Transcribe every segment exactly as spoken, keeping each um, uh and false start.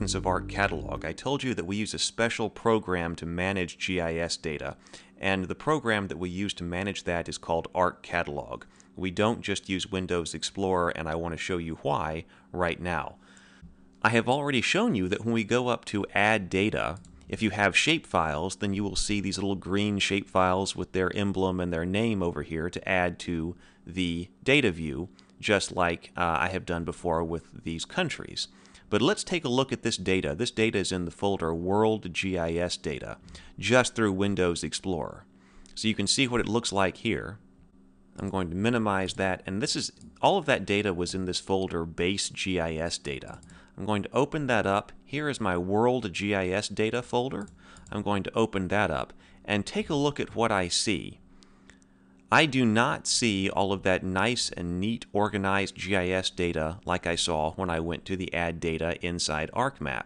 importance of ArcCatalog. I told you that we use a special program to manage G I S data, and the program that we use to manage that is called ArcCatalog. We don't just use Windows Explorer, and I want to show you why right now. I have already shown you that when we go up to Add Data, if you have shapefiles, then you will see these little green shapefiles with their emblem and their name over here to add to the data view, just like uh, I have done before with these countries. But let's take a look at this data. This data is in the folder World G I S Data, just through Windows Explorer. So you can see what it looks like here. I'm going to minimize that, and this is all of that data was in this folder Base G I S Data. I'm going to open that up. Here is my World G I S Data folder. I'm going to open that up and take a look at what I see. I do not see all of that nice and neat organized G I S data like I saw when I went to the Add Data inside ArcMap.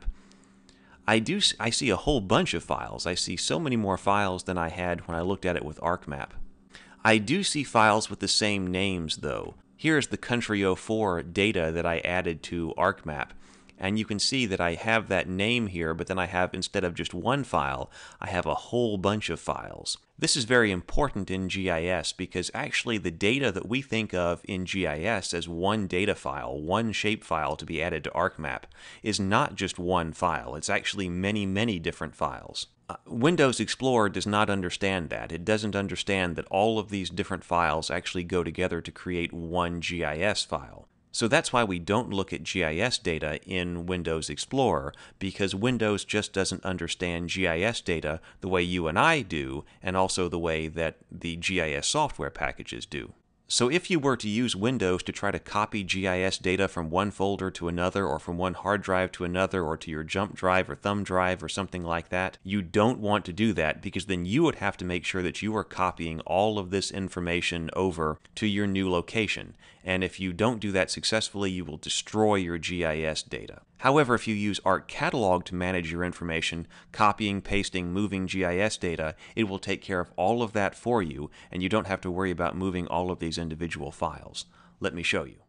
I do I see a whole bunch of files. I see so many more files than I had when I looked at it with ArcMap. I do see files with the same names though. Here's the Country oh four data that I added to ArcMap. And you can see that I have that name here, but then I have, instead of just one file, I have a whole bunch of files. This is very important in G I S because actually the data that we think of in G I S as one data file, one shapefile to be added to ArcMap, is not just one file. It's actually many, many different files. Uh, Windows Explorer does not understand that. It doesn't understand that all of these different files actually go together to create one G I S file. So that's why we don't look at G I S data in Windows Explorer, because Windows just doesn't understand G I S data the way you and I do, and also the way that the G I S software packages do. So if you were to use Windows to try to copy G I S data from one folder to another, or from one hard drive to another, or to your jump drive or thumb drive or something like that, you don't want to do that, because then you would have to make sure that you are copying all of this information over to your new location. And if you don't do that successfully, you will destroy your G I S data. However, if you use ArcCatalog to manage your information, copying, pasting, moving G I S data, it will take care of all of that for you, and you don't have to worry about moving all of these individual files. Let me show you.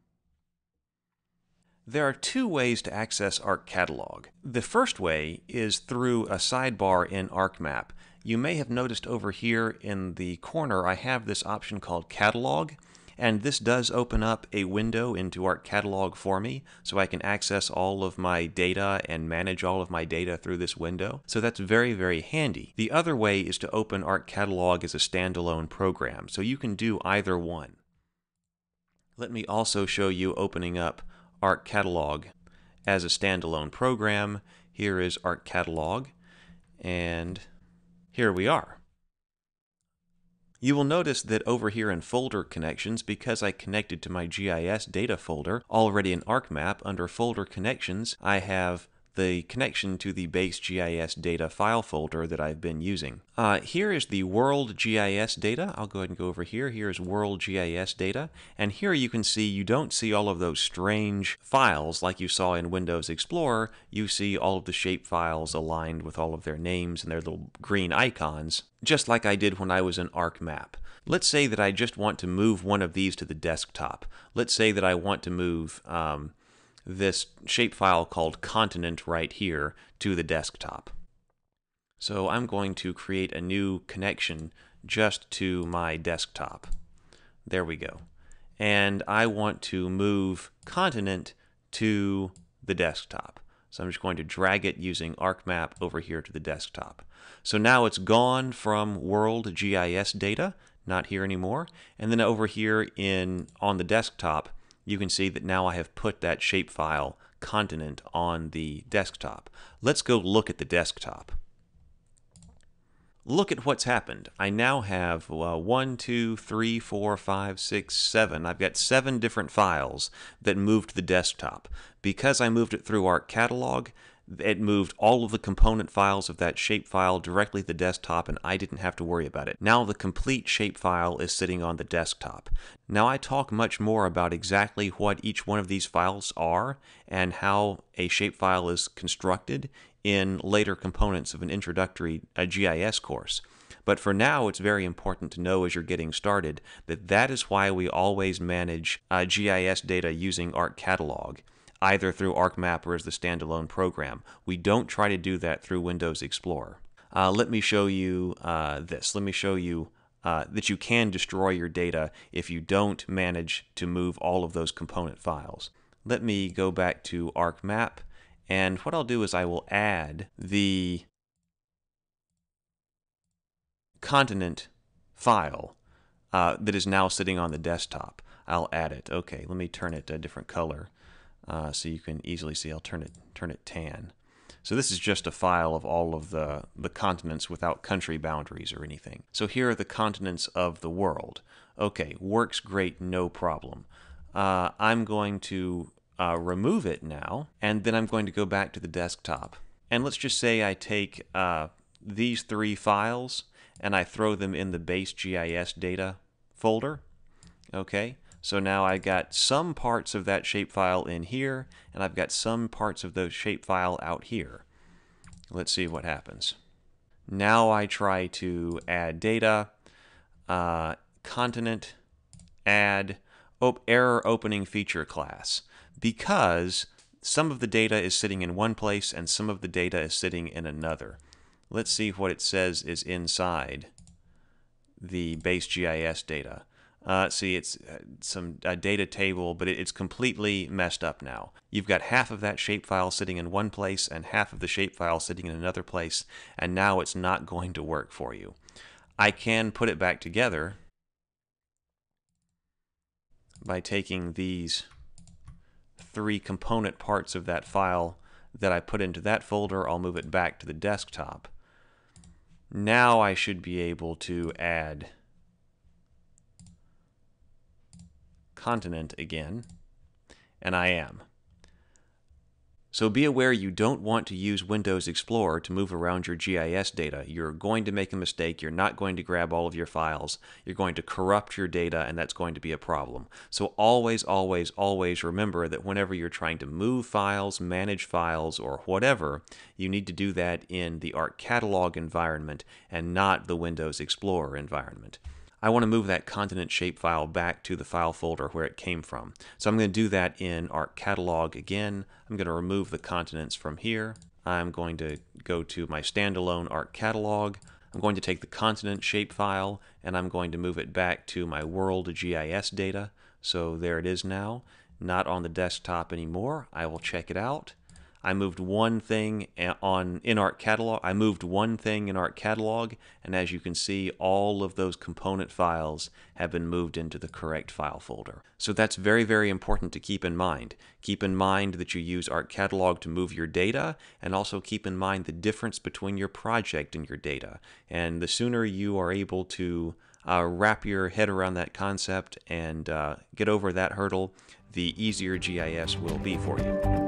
There are two ways to access ArcCatalog. The first way is through a sidebar in ArcMap. You may have noticed over here in the corner I have this option called Catalog. And this does open up a window into ArcCatalog for me, so I can access all of my data and manage all of my data through this window. So that's very, very handy. The other way is to open ArcCatalog as a standalone program, so you can do either one. Let me also show you opening up ArcCatalog as a standalone program. Here is ArcCatalog, and here we are. You will notice that over here in Folder Connections, because I connected to my G I S data folder already in ArcMap, under Folder Connections, I have the connection to the base G I S data file folder that I've been using. Uh, here is the World G I S data. I'll go ahead and go over here. Here's World G I S data. And here you can see you don't see all of those strange files like you saw in Windows Explorer. You see all of the shape files aligned with all of their names and their little green icons, just like I did when I was in ArcMap. Let's say that I just want to move one of these to the desktop. Let's say that I want to move um, this shapefile called continent right here to the desktop. So I'm going to create a new connection just to my desktop. There we go. And I want to move continent to the desktop. So I'm just going to drag it using ArcMap over here to the desktop. So now it's gone from World G I S data, not here anymore. And then over here in on the desktop, you can see that now I have put that shapefile continent on the desktop. Let's go look at the desktop. Look at what's happened. I now have uh, one, two, three, four, five, six, seven. I've got seven different files that moved to the desktop. Because I moved it through ArcCatalog, it moved all of the component files of that shapefile directly to the desktop, and I didn't have to worry about it. Now the complete shapefile is sitting on the desktop. Now I talk much more about exactly what each one of these files are and how a shapefile is constructed in later components of an introductory a G I S course. But for now, it's very important to know as you're getting started that that is why we always manage uh, G I S data using ArcCatalog. either through ArcMap or as the standalone program. We don't try to do that through Windows Explorer. Uh, let me show you uh, this. Let me show you uh, that you can destroy your data if you don't manage to move all of those component files. Let me go back to ArcMap, and what I'll do is I will add the continent file uh, that is now sitting on the desktop. I'll add it. Okay, let me turn it a different color uh, so you can easily see. I'll turn it turn it tan. So this is just a file of all of the, the continents without country boundaries or anything. So here are the continents of the world. Okay, works great, no problem. Uh, I'm going to uh, remove it now, and then I'm going to go back to the desktop. And let's just say I take uh, these three files and I throw them in the base G I S data folder. Okay, so now I got some parts of that shapefile in here, and I've got some parts of the shapefile out here. Let's see what happens. Now I try to add data, uh, continent, add, op error opening feature class, because some of the data is sitting in one place and some of the data is sitting in another. Let's see what it says is inside the base G I S data. Uh, see, it's uh, some a data table, but it, it's completely messed up now. You've got half of that shapefile sitting in one place and half of the shapefile sitting in another place, and now it's not going to work for you. I can put it back together by taking these three component parts of that file that I put into that folder. I'll move it back to the desktop. Now I should be able to add continent again, and I am. So be aware you don't want to use Windows Explorer to move around your G I S data. You're going to make a mistake. You're not going to grab all of your files. You're going to corrupt your data, and that's going to be a problem. So always, always, always remember that whenever you're trying to move files, manage files, or whatever, you need to do that in the ArcCatalog environment and not the Windows Explorer environment. I want to move that continent shapefile back to the file folder where it came from. So I'm going to do that in ArcCatalog again. I'm going to remove the continents from here. I'm going to go to my standalone ArcCatalog. I'm going to take the continent shapefile and I'm going to move it back to my world G I S data. So there it is now, not on the desktop anymore. I will check it out. I moved one thing on in ArcCatalog. I moved one thing in ArcCatalog, and as you can see, all of those component files have been moved into the correct file folder. So that's very, very important to keep in mind. Keep in mind that you use ArcCatalog to move your data, and also keep in mind the difference between your project and your data. And the sooner you are able to uh, wrap your head around that concept and uh, get over that hurdle, the easier G I S will be for you.